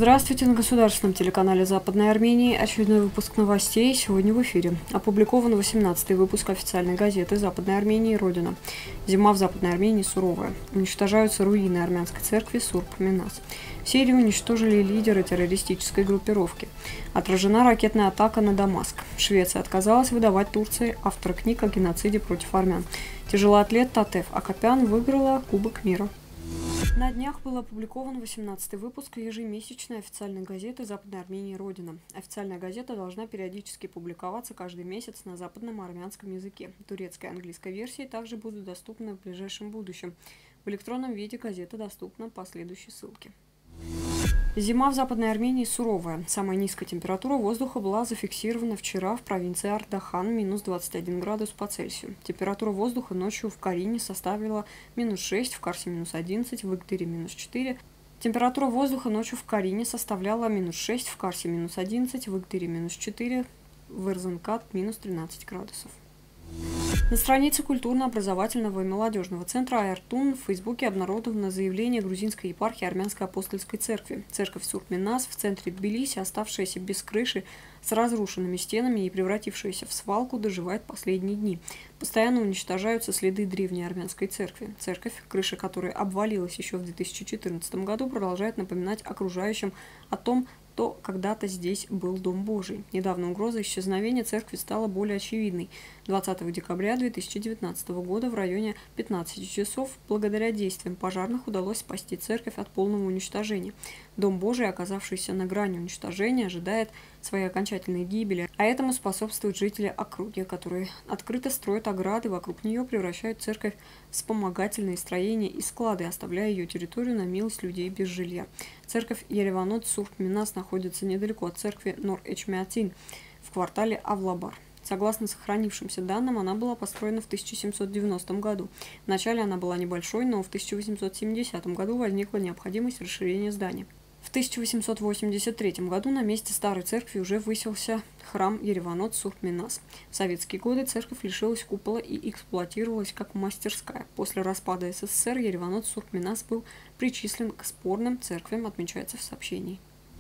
Здравствуйте, на государственном телеканале Западной Армении очередной выпуск новостей. Сегодня в эфире. Опубликован 18-й выпуск официальной газеты Западной Армении «Родина». Зима в Западной Армении суровая. Уничтожаются руины армянской церкви Сурб-Минас. В Сирии уничтожили лидера террористической группировки. Отражена ракетная атака на Дамаск. Швеция отказалась выдавать Турции автора книг о геноциде против армян. Тяжелоатлет Татеф Акопян выиграла Кубок мира. На днях был опубликован 18-й выпуск ежемесячной официальной газеты Западной Армении «Родина». Официальная газета должна периодически публиковаться каждый месяц на западном армянском языке. Турецкая и английская версии также будут доступны в ближайшем будущем. В электронном виде газета доступна по следующей ссылке. Зима в Западной Армении суровая. Самая низкая температура воздуха была зафиксирована вчера в провинции Ардахан – минус 21 градус по Цельсию. Температура воздуха ночью в Карине составила минус 6, в Карсе минус 11, в Игдыре минус 4. Температура воздуха ночью в Карине составляла минус 6, в Карсе минус 11, в Игдыре минус 4, в Эрзанкат минус 13 градусов. На странице культурно-образовательного и молодежного центра «Айртун» в Фейсбуке обнародовано заявление грузинской епархии Армянской апостольской церкви. Церковь Сурб-Минас в центре Тбилиси, оставшаяся без крыши, с разрушенными стенами и превратившаяся в свалку, доживает последние дни. Постоянно уничтожаются следы древней армянской церкви. Церковь, крыша которой обвалилась еще в 2014 году, продолжает напоминать окружающим о том, то когда-то здесь был Дом Божий. Недавно угроза исчезновения церкви стала более очевидной. 20 декабря 2019 года в районе 15 часов благодаря действиям пожарных удалось спасти церковь от полного уничтожения. Дом Божий, оказавшийся на грани уничтожения, ожидает своей окончательной гибели, а этому способствуют жители округи, которые открыто строят ограды вокруг нее, превращают церковь в вспомогательные строения и склады, оставляя ее территорию на милость людей без жилья. Церковь Ереванот Сурб-Минас находится недалеко от церкви Нор-Эчмиатин в квартале Авлабар. Согласно сохранившимся данным, она была построена в 1790 году. Вначале она была небольшой, но в 1870 году возникла необходимость расширения здания. В 1883 году на месте старой церкви уже высился храм Ереванот Сурб-Минас. В советские годы церковь лишилась купола и эксплуатировалась как мастерская. После распада СССР Ереванот Сурб-Минас был причислен к спорным церквям, отмечается в сообщении.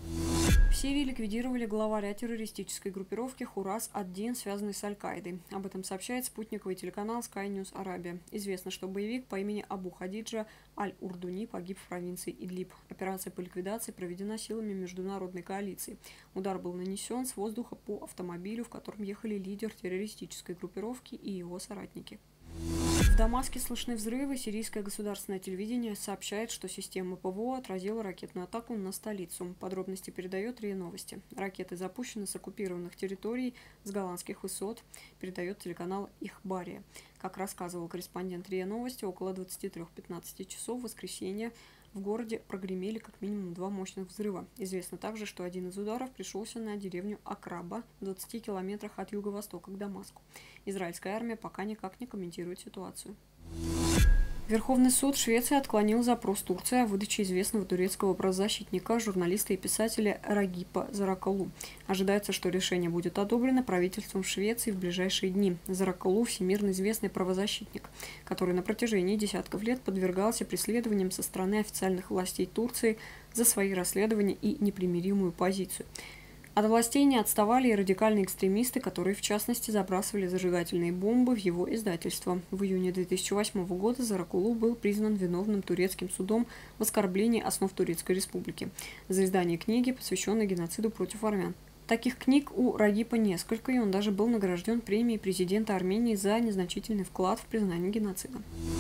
В Сирии ликвидировали главаря террористической группировки Хурас ад-Дин, связанный с Аль-Каидой. Об этом сообщает спутниковый телеканал Sky News Arabia. Известно, что боевик по имени Абу Хадиджа Аль-Урдуни погиб в провинции Идлиб. Операция по ликвидации проведена силами международной коалиции. Удар был нанесен с воздуха по автомобилю, в котором ехали лидер террористической группировки и его соратники. В Дамаске слышны взрывы. Сирийское государственное телевидение сообщает, что система ПВО отразила ракетную атаку на столицу. Подробности передает РИА Новости. Ракеты запущены с оккупированных территорий, с голландских высот, передает телеканал Ихбария. Как рассказывал корреспондент РИА Новости, около 23:15 часов в воскресенье в городе прогремели как минимум 2 мощных взрыва. Известно также, что один из ударов пришелся на деревню Акраба в 20 километрах от юго-востока к Дамаску. Израильская армия пока никак не комментирует ситуацию. Верховный суд Швеции отклонил запрос Турции о выдаче известного турецкого правозащитника, журналиста и писателя Рагипа Зараколу. Ожидается, что решение будет одобрено правительством Швеции в ближайшие дни. Зараколу – всемирно известный правозащитник, который на протяжении десятков лет подвергался преследованиям со стороны официальных властей Турции за свои расследования и непримиримую позицию. От властей не отставали и радикальные экстремисты, которые, в частности, забрасывали зажигательные бомбы в его издательство. В июне 2008 года Зараколу был признан виновным турецким судом в оскорблении основ Турецкой Республики за издание книги, посвященной геноциду против армян. Таких книг у Рагипа несколько, и он даже был награжден премией президента Армении за незначительный вклад в признание геноцида.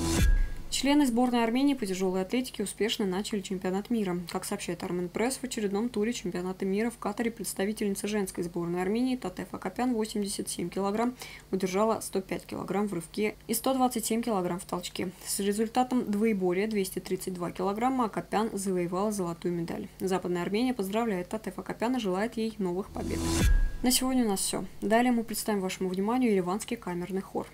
Члены сборной Армении по тяжелой атлетике успешно начали чемпионат мира. Как сообщает Арменпресс, в очередном туре чемпионата мира в Катаре представительница женской сборной Армении Татеф Акопян 87 кг удержала 105 кг в рывке и 127 кг в толчке. С результатом двоеборья 232 кг Акопян завоевала золотую медаль. Западная Армения поздравляет Татеф Акопян и желает ей новых побед. На сегодня у нас все. Далее мы представим вашему вниманию ереванский камерный хор.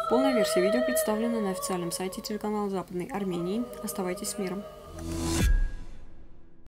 Полная версия видео представлена на официальном сайте телеканала Западной Армении. Оставайтесь с миром.